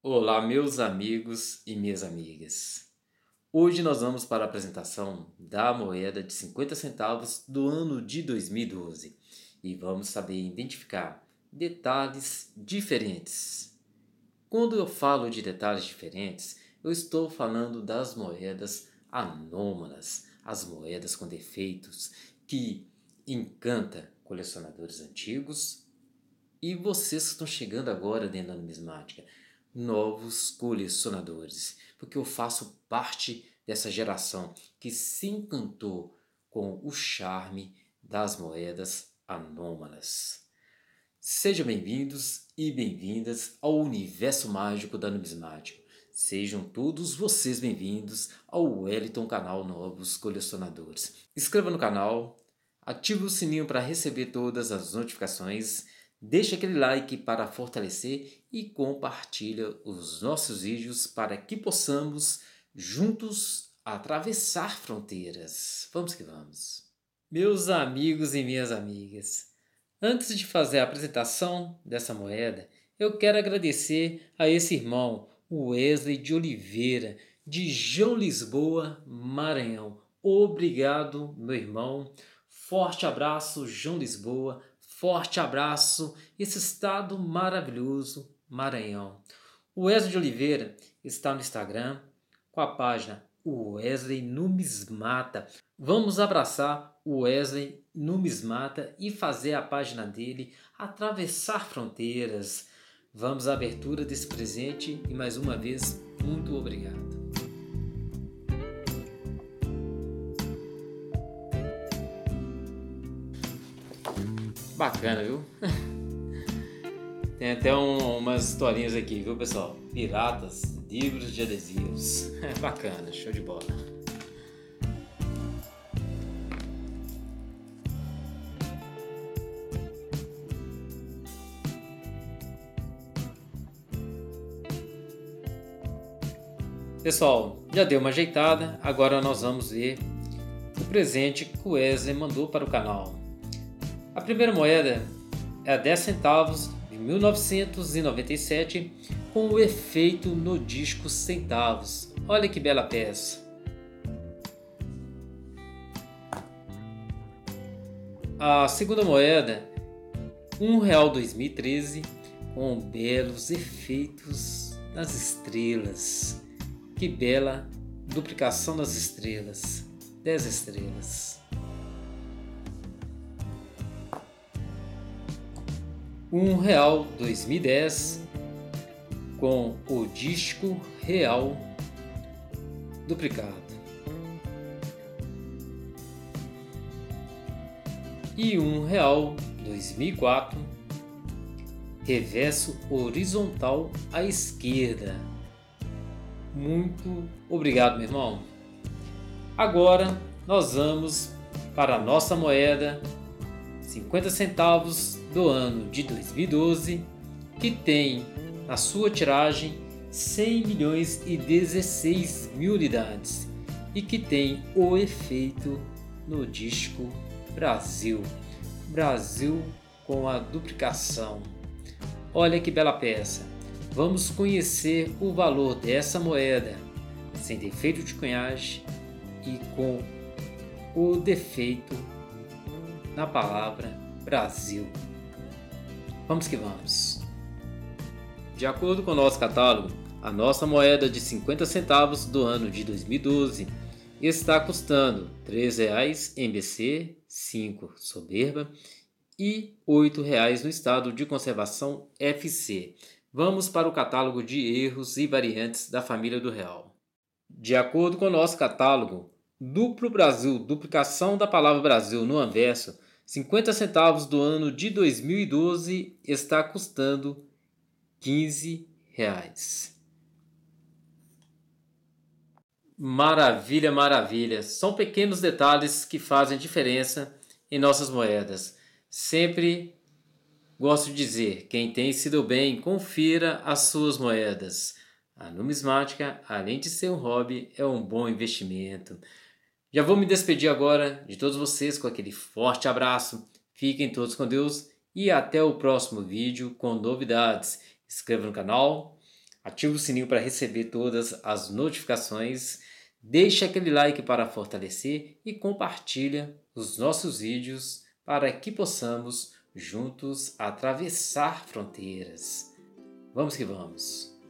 Olá, meus amigos e minhas amigas. Hoje nós vamos para a apresentação da moeda de 50 centavos do ano de 2012 e vamos saber identificar detalhes diferentes. Quando eu falo de detalhes diferentes, eu estou falando das moedas anômalas, as moedas com defeitos que encanta colecionadores antigos e vocês que estão chegando agora dentro da numismática, novos colecionadores, porque eu faço parte dessa geração que se encantou com o charme das moedas anômalas. Sejam bem-vindos e bem-vindas ao universo mágico da numismática. Sejam todos vocês bem-vindos ao Wellington Canal Novos Colecionadores. Inscreva no canal, ative o sininho para receber todas as notificações, deixe aquele like para fortalecer e compartilha os nossos vídeos para que possamos juntos atravessar fronteiras. Vamos que vamos. Meus amigos e minhas amigas, antes de fazer a apresentação dessa moeda, eu quero agradecer a esse irmão, o Wesley de Oliveira, de João Lisboa, Maranhão. Obrigado, meu irmão. Forte abraço, João Lisboa. Forte abraço, esse estado maravilhoso, Maranhão. O Wesley de Oliveira está no Instagram com a página Wesley Numismata. Vamos abraçar o Wesley Numismata e fazer a página dele atravessar fronteiras. Vamos à abertura desse presente e mais uma vez, muito obrigado. Bacana, viu? Tem até umas historinhas aqui, viu, pessoal? Piratas, livros de adesivos. É bacana, show de bola. Pessoal, já deu uma ajeitada, agora nós vamos ver o presente que o Wesley mandou para o canal. A primeira moeda é a 10 centavos de 1997 com o efeito no disco centavos. Olha que bela peça. A segunda moeda, R$1 2013 com belos efeitos nas estrelas. Que bela duplicação das estrelas. 10 estrelas. R$1 2010 com o disco real duplicado. E R$1 2004 reverso horizontal à esquerda. Muito obrigado, meu irmão. Agora nós vamos para a nossa moeda 50 centavos do ano de 2012, que tem na sua tiragem 100 milhões e 16 mil unidades e que tem o efeito no disco Brasil. Brasil com a duplicação. Olha que bela peça. Vamos conhecer o valor dessa moeda sem defeito de cunhagem e com o defeito na palavra Brasil. Vamos que vamos. De acordo com o nosso catálogo, a nossa moeda de 50 centavos do ano de 2012 está custando R$3 MBC, 5 soberba e R$8 no estado de conservação FC. Vamos para o catálogo de erros e variantes da família do real. De acordo com o nosso catálogo, duplo Brasil, duplicação da palavra Brasil no anverso, 50 centavos do ano de 2012 está custando R$15. Maravilha, maravilha. São pequenos detalhes que fazem diferença em nossas moedas. Sempre gosto de dizer, quem tem se deu bem, confira as suas moedas. A numismática, além de ser um hobby, é um bom investimento. Já vou me despedir agora de todos vocês com aquele forte abraço. Fiquem todos com Deus e até o próximo vídeo com novidades. Inscreva no canal, Ativa o sininho para receber todas as notificações, deixa aquele like para fortalecer e compartilha os nossos vídeos para que possamos juntos atravessar fronteiras. Vamos que vamos!